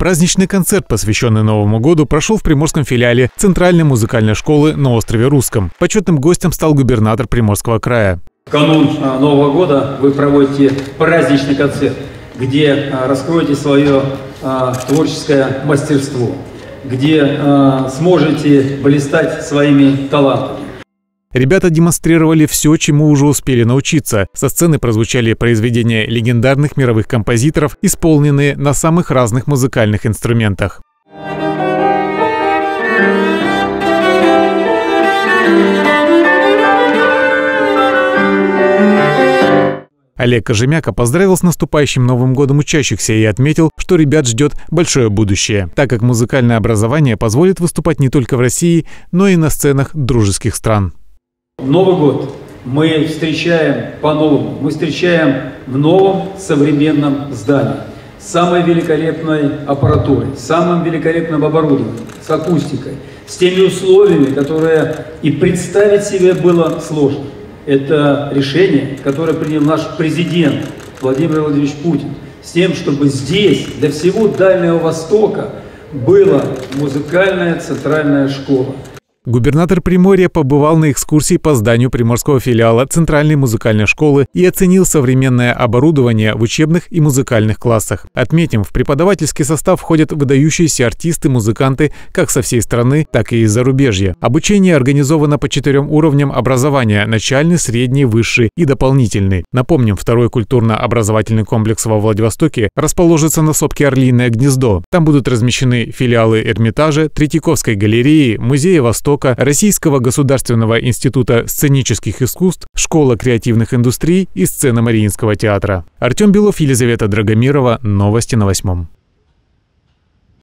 Праздничный концерт, посвященный Новому году, прошел в приморском филиале Центральной музыкальной школы на острове Русском. Почетным гостем стал губернатор Приморского края. В канун Нового года вы проводите праздничный концерт, где раскроете свое творческое мастерство, где сможете блистать своими талантами. Ребята демонстрировали все, чему уже успели научиться. Со сцены прозвучали произведения легендарных мировых композиторов, исполненные на самых разных музыкальных инструментах. Олег Кожемяка поздравил с наступающим Новым годом учащихся и отметил, что ребят ждет большое будущее, так как музыкальное образование позволит выступать не только в России, но и на сценах дружеских стран. Новый год мы встречаем по-новому. Мы встречаем в новом современном здании, с самой великолепной аппаратурой, с самым великолепным оборудованием, с акустикой, с теми условиями, которые и представить себе было сложно. Это решение, которое принял наш президент Владимир Владимирович Путин, с тем, чтобы здесь, для всего Дальнего Востока, была музыкальная центральная школа. Губернатор Приморья побывал на экскурсии по зданию приморского филиала Центральной музыкальной школы и оценил современное оборудование в учебных и музыкальных классах. Отметим, в преподавательский состав входят выдающиеся артисты, музыканты как со всей страны, так и из зарубежья. Обучение организовано по 4 уровням образования – начальный, средний, высший и дополнительный. Напомним, второй культурно-образовательный комплекс во Владивостоке расположится на сопке Орлиное гнездо. Там будут размещены филиалы Эрмитажа, Третьяковской галереи, Музея Востока, Российского государственного института сценических искусств, Школа креативных индустрий и сцена Мариинского театра. Артем Белов, Елизавета Драгомирова. Новости на 8.